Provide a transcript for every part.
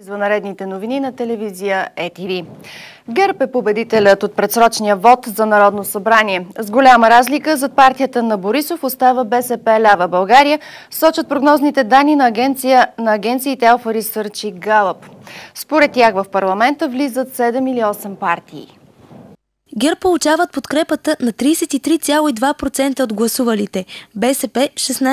Извънредните новини на телевизия ЕТВ. ГЕРБ е победителят от предсрочния вод за Народно събрание. С голяма разлика зад партията на Борисов остава БСП Лява България, сочат прогнозните данни на агенциите Alpha Research и Галъп. Според тях в парламента влизат 7 или 8 партии. ГЕРБ получават подкрепата на 33,2% от гласувалите, БСП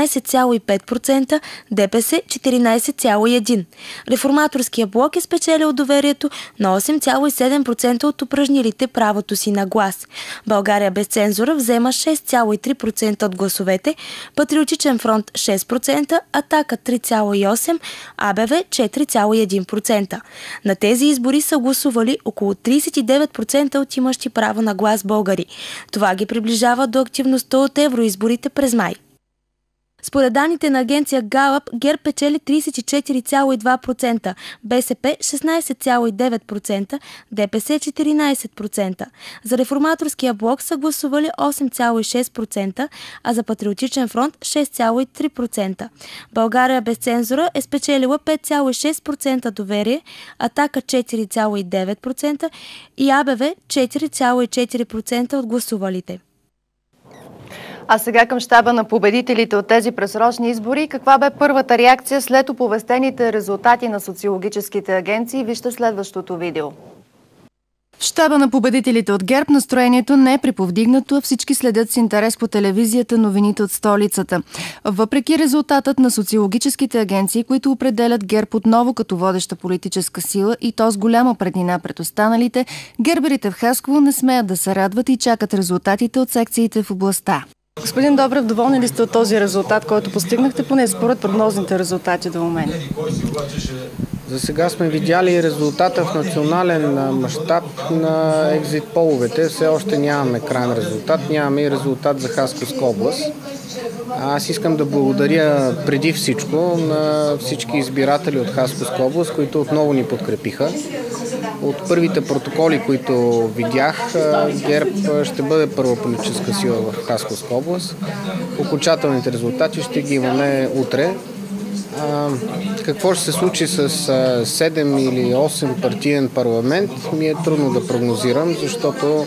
16,5%, ДПС 14,1%. Реформаторския блок е спечелил доверието на 8,7% от упражнилите правото си на глас. България без цензура взема 6,3% от гласовете, Патриотичен фронт 6%, Атака 3,8%, АБВ 4,1%. На тези избори са гласували около 39% от имащи право на глас българи. Това ги приближава до активността от евроизборите през май. Според данните на агенция Галъп, ГЕРБ печели 34,2%, БСП 16,9%, ДПС 14%. За реформаторския блок са гласували 8,6%, а за Патриотичен фронт 6,3%. България без цензура е спечелила 5,6% доверие, Атака 4,9% и АБВ 4,4% от гласувалите. А сега към щаба на победителите от тези предсрочни избори. Каква бе първата реакция след оповестените резултати на социологическите агенции? Вижте следващото видео. В щаба на победителите от ГЕРБ настроението не е приповдигнато, а всички следят с интерес по телевизията новините от столицата. Въпреки резултатът на социологическите агенции, които определят ГЕРБ отново като водеща политическа сила и то с голяма преднина пред останалите, герберите в Хасково не смеят да се радват и чакат резултатите от секциите в областта. Господин Добрев, доволни ли сте от този резултат, който постигнахте, поне според прогнозните резултати до момента? За сега сме видяли резултата в национален мащаб на екзит половете. Все още нямаме крайен резултат, нямаме и резултат за Хасковска област. Аз искам да благодаря преди всичко на всички избиратели от Хасковска област, които отново ни подкрепиха. От първите протоколи, които видях, ГЕРБ ще бъде първа политическа сила в Хасковска област. Окончателните резултати ще ги имаме утре. Какво ще се случи с 7 или 8 партиен парламент, ми е трудно да прогнозирам, защото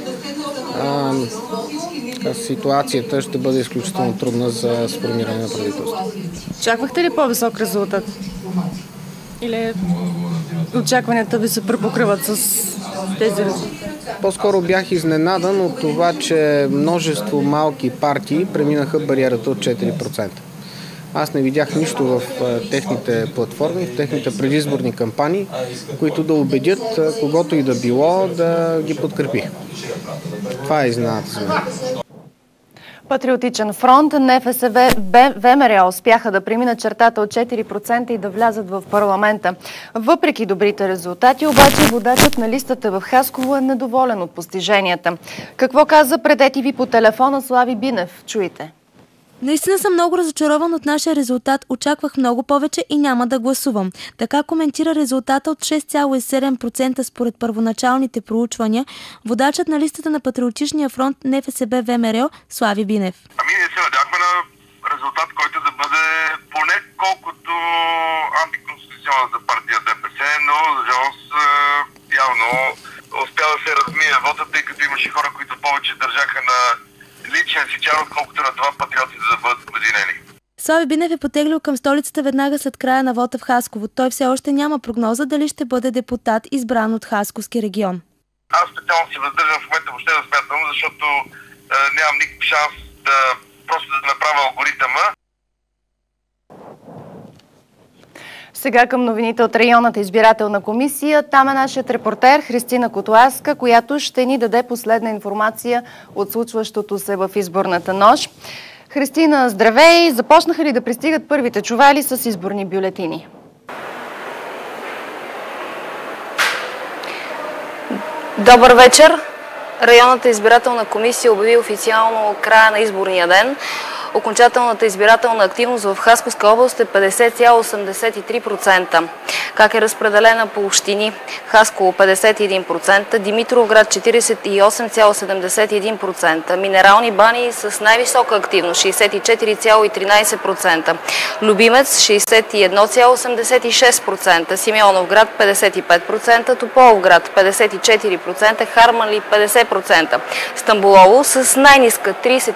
ситуацията ще бъде изключително трудна за сформиране на правителство. Очаквахте ли по-висок резултат? Или очакванията ви се препокриват с тези резултати? По-скоро бях изненадан от това, че множество малки партии преминаха бариерата от 4%. Аз не видях нищо в техните платформи, в техните предизборни кампании, които да убедят когото и да било да ги подкрепи. Това е изненадата за мен. Патриотичен фронт, НФСВ, ВМРО успяха да преминат чертата от 4% и да влязат в парламента. Въпреки добрите резултати, обаче водачът на листата в Хасково е недоволен от постиженията. Какво каза пред ЕТВ по телефона Слави Бинев? Чуйте. Наистина съм много разочарован от нашия резултат. Очаквах много повече и няма да гласувам. Така коментира резултата от 6,7% според първоначалните проучвания водачът на листата на Патриотичния фронт НФСБ ВМРО Слави Бинев. Ние се надяхме на резултат, който да бъде поне колкото антиконституционен за партия ДПС, но за жалост явно успя да се размие вота, тъй като имаше хора, които повече държаха на личен си чар, отколкото на това патриотите да бъдат обединени. Слави Бинев е потеглил към столицата веднага след края на вота в Хасково. Той все още няма прогноза дали ще бъде депутат, избран от Хасковски регион. Аз специално си въздържам в момента въобще да смятам, защото нямам никакъв шанс да просто да направя алгоритъма. Сега към новините от районната избирателна комисия. Там е нашият репортер Христина Котласка, която ще ни даде последна информация от случващото се в изборната нощ. Христина, здравей! Започнаха ли да пристигат първите чували с изборни бюлетини? Добър вечер! Районната избирателна комисия обяви официално края на изборния ден. Окончателната избирателна активност в Хасковска област е 50,83%. Как е разпределена по общини? Хасково 51%, Димитровград 48,71%, Минерални бани с най-висока активност 64,13%, Любимец 61,86%, Симеоновград 55%, Тополовград 54%, Харманли 50%, Стамболово с най-ниска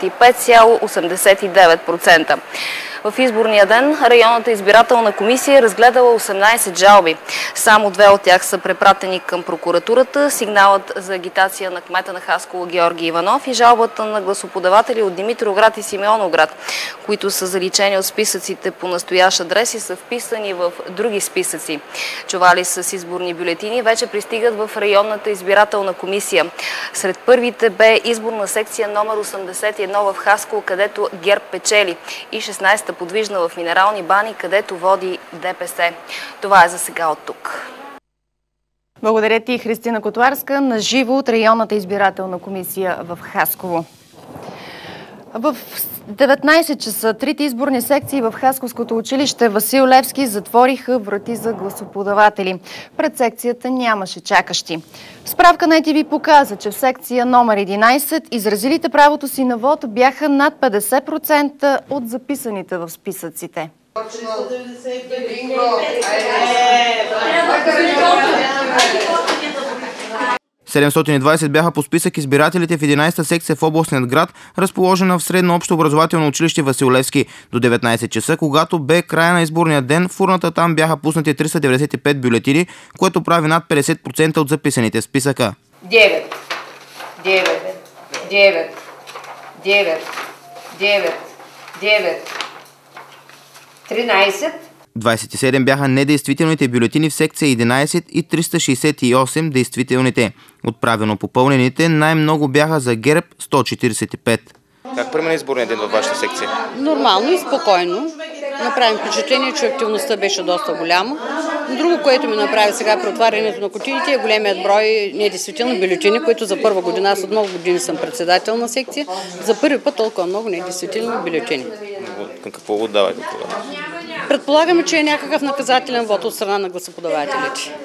35,89%. В изборния ден районната избирателна комисия е разгледала 18 жалби. Само 2 от тях са препратени към прокуратурата. Сигналът за агитация на кмета на Хасково Георги Иванов и жалбата на гласоподаватели от Димитровград и Симеоновград, които са заличени от списъците по настоящ адрес и са вписани в други списъци. Чували с изборни бюлетини вече пристигат в районната избирателна комисия. Сред първите бе изборна секция номер 81 в Хасково, където ГЕРБ печели, и 16-та подвижна в Минерални бани, където води ДПС. Това е за сега от тук. Благодаря ти, Христина Котуарска, на живо от районната избирателна комисия в Хасково. В 19 часа трите изборни секции в Хасковското училище Васил Левски затвориха врати за гласоподаватели. Пред секцията нямаше чакащи. Справка на ЕТВ показа, че в секция номер 11 изразилите правото си на вод бяха над 50% от записаните в списъците. 720 бяха по списък избирателите в 11-та секция в областният град, разположена в средно общо образователно училище Васил Левски. До 19 часа, когато бе края на изборния ден, в урната там бяха пуснати 395 бюлетини, което прави над 50% от записаните в списъка. 9, 9, 9, 9, 9, 9, 13. 27 бяха недействителните бюлетини в секция 11 и 368 действителните. От правилно попълнените най-много бяха за ГЕРБ 145. Как премина изборния ден във вашата секция? Нормално и спокойно. Направим впечатление, че активността беше доста голяма. Друго, което ми направи сега при отварянето на кутиите, е големият брой недействителни бюлетини, които за първа година, аз от много години съм председател на секция, за първи път толкова много недействителни бюлетини. Към какво отдавате това? Предполагаме, че е някакъв наказателен вод от страна на гласоподавателите.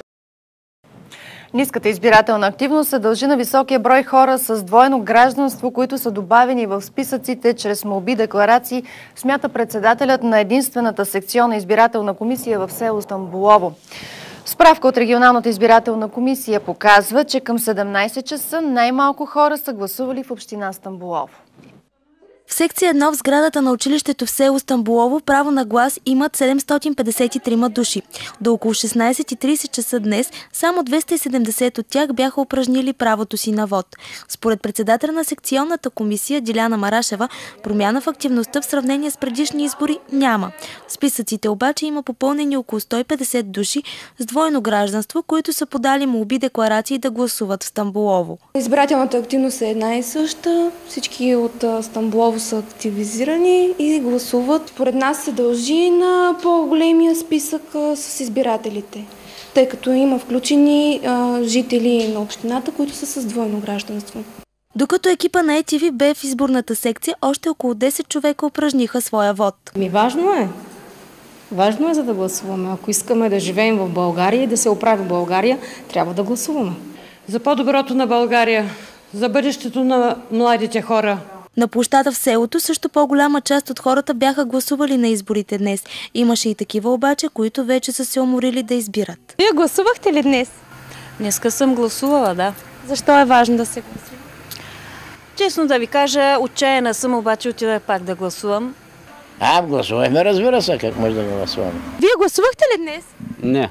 Ниската избирателна активност се дължи на високия брой хора с двойно гражданство, които са добавени в списъците чрез молби-декларации, смята председателят на единствената секционна избирателна комисия в село Стамболово. Справка от регионалната избирателна комисия показва, че към 17 часа най-малко хора са гласували в община Стамболово. В секция 1 в сградата на училището в село Стамболово право на глас имат 753 души. До около 16:30 часа днес само 270 от тях бяха упражнили правото си на вод. Според председателя на секционната комисия Диляна Марашева, промяна в активността в сравнение с предишни избори няма. В списъците обаче има попълнени около 150 души с двойно гражданство, които са подали молби-декларации да гласуват в Стамболово. Избирателната активност е една и съща. Всички от Стамболово са активизирани и гласуват. Според нас се дължи на по-големия списък с избирателите, тъй като има включени жители на общината, които са с двойно гражданство. Докато екипа на ЕТВ бе в изборната секция, още около 10 човека упражниха своя вод. Важно е. Важно е, за да гласуваме. Ако искаме да живеем в България и да се оправи България, трябва да гласуваме. За по-доброто на България, за бъдещето на младите хора. На площада в селото също по-голяма част от хората бяха гласували на изборите днес. Имаше и такива обаче, които вече са се уморили да избират. Вие гласувахте ли днес? Днеска съм гласувала, да. Защо е важно да се гласува? Честно да ви кажа, отчаяна съм, обаче отида пак да гласувам. Гласувахме, разбира се, как може да гласуваме. Вие гласувахте ли днес? Не.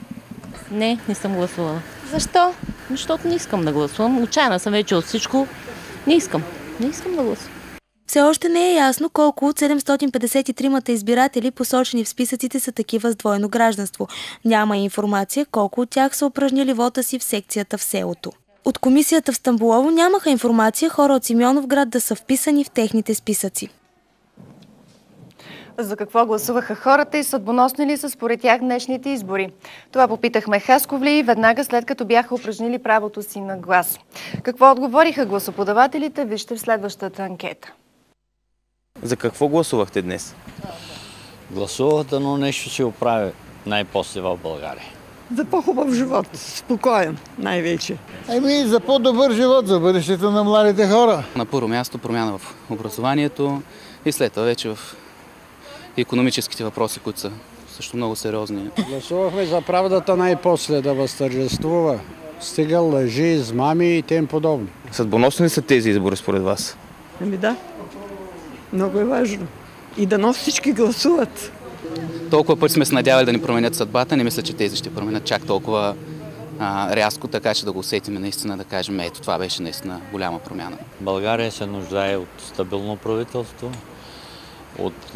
Не съм гласувала. Защо? Защото не искам да гласувам. Отчаяна съм вече от всичко. Не искам да гласувам. Все още не е ясно колко от 753-мата избиратели, посочени в списъците, са такива с двойно гражданство. Няма информация колко от тях са упражнили вота си в секцията в селото. От комисията в Стамболово нямаха информация хора от Симеоновград да са вписани в техните списъци. За какво гласуваха хората и съдбоносни ли са според тях днешните избори? Това попитахме хасковли веднага след като бяха упражнили правото си на глас. Какво отговориха гласоподавателите, вижте в следващата анкета. За какво гласувахте днес? Гласувах да но нещо се оправи най-после в България. За по-хубав живот, спокоен най-вече. За по-добър живот, за бъдещето на младите хора. На първо място промяна в образованието и след това вече в икономическите въпроси, които са също много сериозни. Гласувахме за правдата най-после да възтържествува. Стига лъжи, измами и тем подобни. Съдбоносни ли са тези избори според вас? Да, много е важно. И дано всички гласуват. Толкова пъти сме се надявали да ни променят съдбата, не мисля, че тези ще променят чак толкова рязко, така че да го усетим наистина, да кажем, ето това беше наистина голяма промяна. България се нуждае от стабилно правителство, от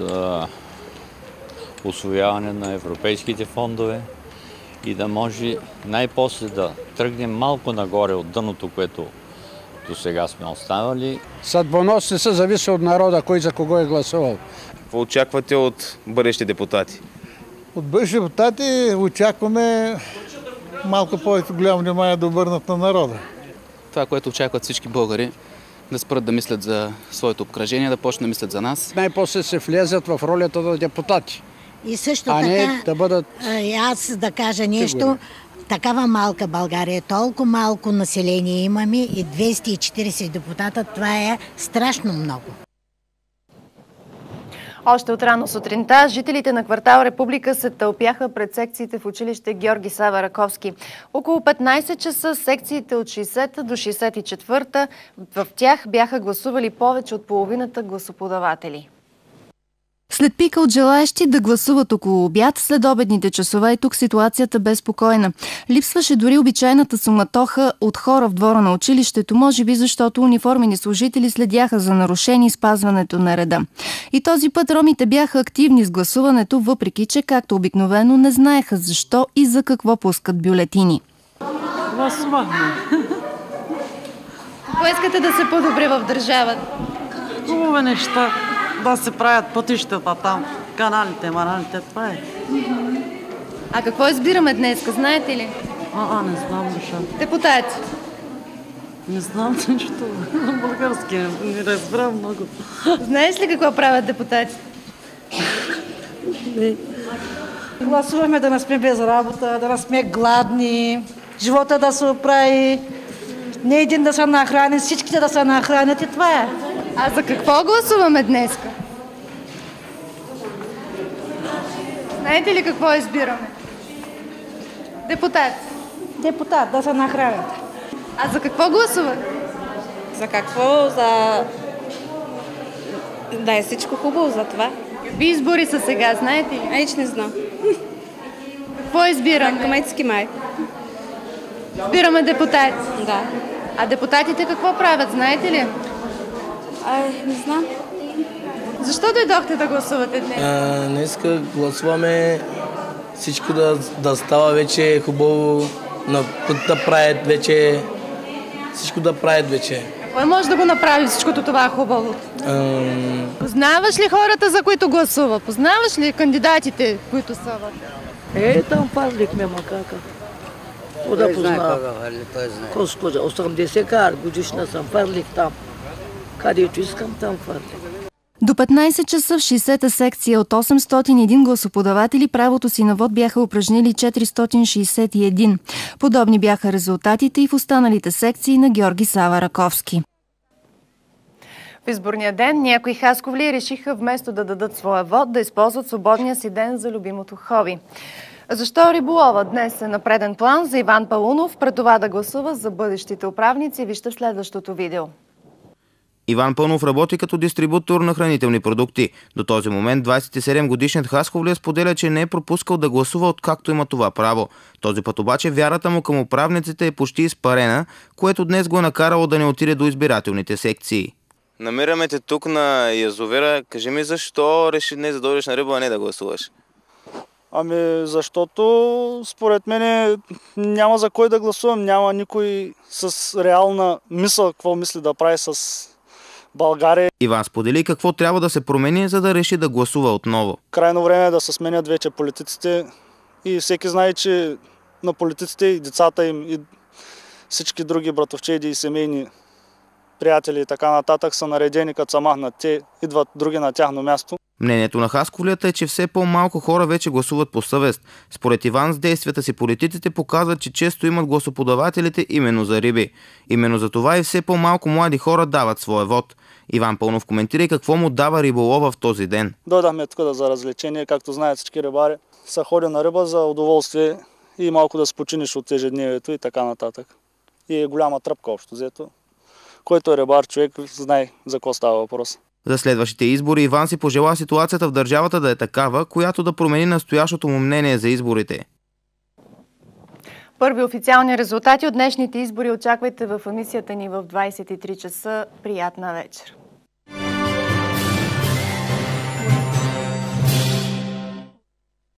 усвояване на европейските фондове и да може най-после да тръгнем малко нагоре от дъното, което до сега сме оставали. Съдбоносни са, зависи от народа, кой за кого е гласувал. Какво очаквате от бъдещи депутати? От бъдещи депутати очакваме малко по-голямо внимание да обърнат на народа. Това, което очакват всички българи, да спрат да мислят за своето обкръжение, да почнат да мислят за нас. Най-после се влезат в ролята на депутати. И също така, да бъдат... аз да кажа нещо, такава малка България, толкова малко население имаме и 240 депутата, това е страшно много. Още от рано сутринта жителите на квартал Република се тълпяха пред секциите в училище Георги Сава Раковски. Около 15 часа секциите от 60-та до 64-та, в тях бяха гласували повече от половината гласоподаватели. След пика от желаещи да гласуват около обяд, след обедните часове и тук ситуацията бе спокойна. Липсваше дори обичайната суматоха от хора в двора на училището, може би защото униформени служители следяха за нарушение и спазването на реда. И този път ромите бяха активни с гласуването, въпреки че, както обикновено, не знаеха защо и за какво пускат бюлетини. Гласувахме. Какво искате да се подобри в държавата? Хубави неща. Да се правят пътищата там, каналите, маналите, това е. А какво избираме днес, знаете ли? Не знам защо. Депутати. Не знам нищо. На български не разбирам много. Знаеш ли какво правят депутати? Не. Гласуваме да не сме без работа, да не сме гладни, живота да се оправи, не един да се нахрани, всичките да се нахранят и това е. А за какво гласуваме днес? Знаете ли какво избираме? Депутат. Депутат, да се нахранят. А за какво гласуват? За какво? За... Да е всичко хубаво за това. Какви избори са сега, знаете ли? Айч не знам. Какво избираме? Кметски май. Избираме депутати. Да. А депутатите какво правят, знаете ли? Не знам. Защо дойдохте да гласувате днес? Днеска гласуваме всичко да става вече хубаво, на път да правят вече, всичко да правят вече. Кой може да го направи всичкото това хубаво? Познаваш ли хората, за които гласува? Познаваш ли кандидатите, които са вътре? Там фарлихме макака. Да познавам. Господи, 80 годишна съм, фарлих там. Където искам, там фарлих. До 15 часа в 60-та секция от 801 гласоподаватели правото си на вод бяха упражнили 461. Подобни бяха резултатите и в останалите секции на Георги Сава Раковски. В изборния ден някои хасковли решиха вместо да дадат своя вод, да използват свободния си ден за любимото хоби. Защо риболова днес е на преден план за Иван Паунов, пред това да гласува за бъдещите управници, вижте в следващото видео. Иван Паунов работи като дистрибутор на хранителни продукти. До този момент 27-годишният хасковлия споделя, че не е пропускал да гласува откакто има това право. Този път обаче вярата му към управниците е почти изпарена, което днес го е накарало да не отиде до избирателните секции. Намираме те тук на язовира. Кажи ми защо реши днес да дойдеш на Риба, а не да гласуваш? Защото според мен няма за кой да гласувам, няма никой с реална мисъл какво мисли да прави с България. Иван сподели какво трябва да се промени, за да реши да гласува отново. Крайно време е да се сменят вече политиците и всеки знае, че на политиците и децата им и всички други братовчеди и семейни приятели и така нататък са наредени, като са махнат те, идват други на тяхно място. Мнението на хасковлията е, че все по-малко хора вече гласуват по съвест. Според Иван, с действията си политиците показват, че често имат гласоподавателите именно за риби. Именно за това и все по-малко млади хора дават своя вод. Иван Пълнов коментира и какво му дава риболова в този ден. Дойдахме тук за развлечение, както знаят всички рибари. Са ходя на риба за удоволствие и малко да се починиш от ежедневието и така нататък. И е голяма тръпка общо взето. Който е рибар човек, знае за какво става въпрос. За следващите избори Иван си пожела ситуацията в държавата да е такава, която да промени настоящото му мнение за изборите. Първи официални резултати от днешните избори очаквайте в емисията ни в 23 часа. Приятна вечер!